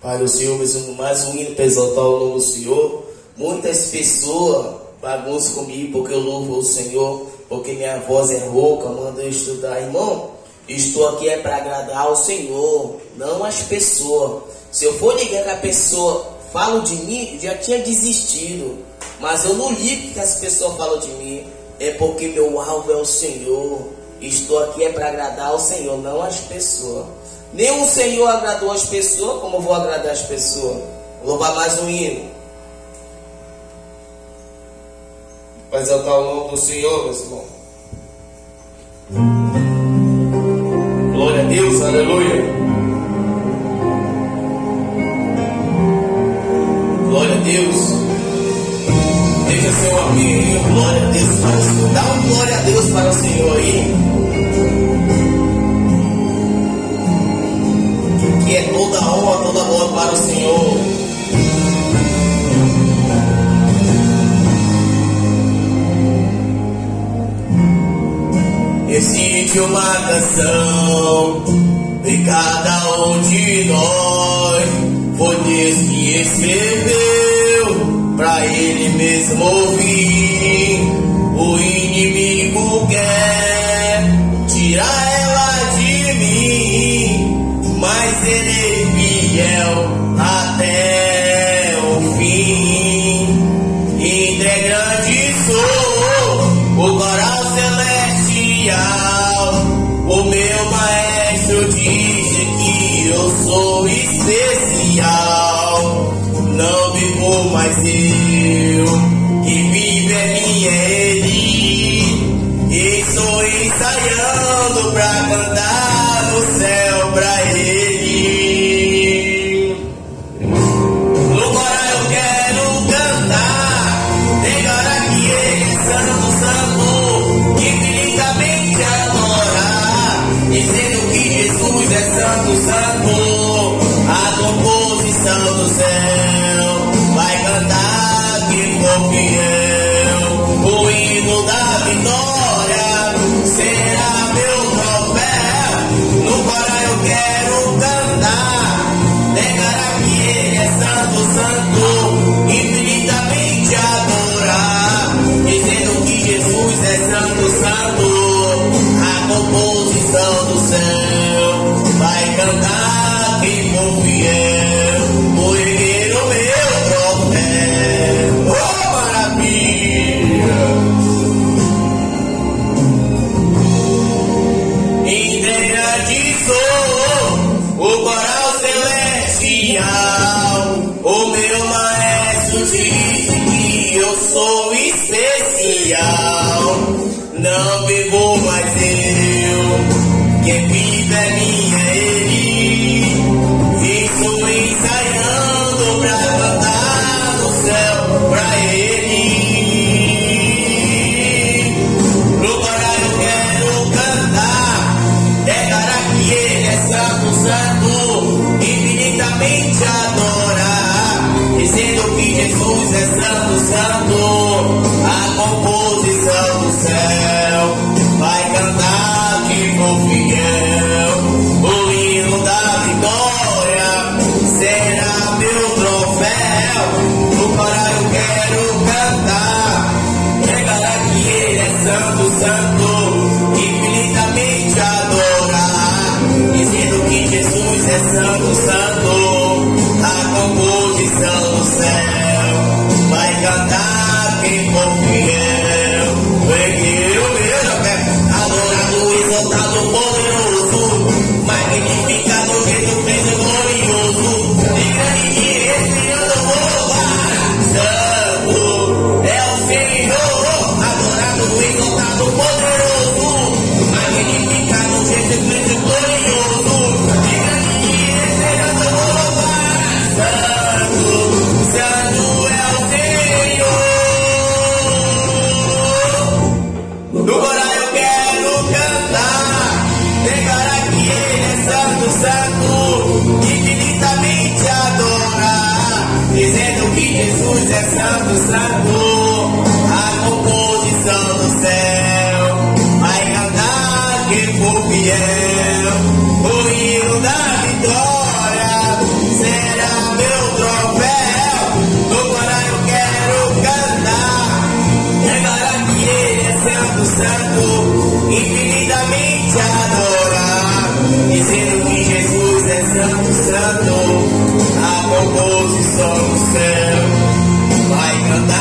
Para o Senhor, mais um hino para exaltar o nome do Senhor. Muitas pessoas bagunçam comigo porque eu louvo o Senhor, porque minha voz é rouca, manda eu estudar. Irmão, estou aqui é para agradar ao Senhor, não as pessoas. Se eu for ligar que a pessoa fala de mim, já tinha desistido. Mas eu não ligo que as pessoas falam de mim, é porque meu alvo é o Senhor. Estou aqui é para agradar ao Senhor, não as pessoas. Nem o Senhor agradou as pessoas, como eu vou agradar as pessoas? Vou louvar mais um hino para exaltar o nome do Senhor, meus irmãos. Glória a Deus, aleluia. Glória a Deus. Deixa seu amigo, glória a Deus para o Senhor. Dá um glória a Deus para o Senhor aí. Que é toda honra, toda glória para o Senhor. Existe uma canção em cada um de nós. Foi Deus que escreveu pra Ele mesmo ouvir. O inimigo quer tirar ela de mim, mas Ele é fiel até o fim. Ainda é grande sou o coral celestial. O meu maestro diz que eu sou especial. Não vivo mais eu, quem vive é mim é Ele. Estou ensaiando pra cantar no céu pra Ele. No coral eu quero cantar, declarar que Ele é santo, santo, infinitamente adorar, dizendo que Jesus é santo, santo. A composição do céu vai cantar que for fiel. O hino da vitória será meu troféu. No coral eu quero cantar, declarar que Ele é santo, santo, infinitamente adorar, dizendo que Jesus é santo, santo. A composição do céu vai cantar quem for fiel. O herdeiro meu troféu. Oh, maravilha! Grande sou o coral celestial. O meu maestro diz que eu sou especial. Não vivo mais eu, quem vive é mim é Ele. Estou ensaiando pra cantar no céu pra Ele. No coral eu quero cantar, declarar que Ele é santo, santo, infinitamente adorar, dizendo que Jesus é santo, santo. A composição do céu vai cantar que for fiel. O hino da vitória será meu troféu. No coral eu quero cantar, declarar que Ele é santo, santo, infinitamente adorar, dizendo que Jesus é santo, santo. A composição do céu vai cantar quem for fiel. O herdeiro meu, adorado, exaltado, poderoso, magnificado, jeito preso, glorioso, de grande respirando, santo é o Senhor. Adorado, exaltado, poderoso, magnificado, jeito preso, glorioso, de grande respirando, santo, santo é o Senhor. No coral eu quero cantar, declarar que Ele é santo, santo, infinitamente adorar, dizendo que Jesus é santo, santo. A composição do céu vai cantar quem for fiel. O hino da vitória será santo, infinitamente adorar, dizendo que Jesus é santo, santo. A composição no céu vai cantar.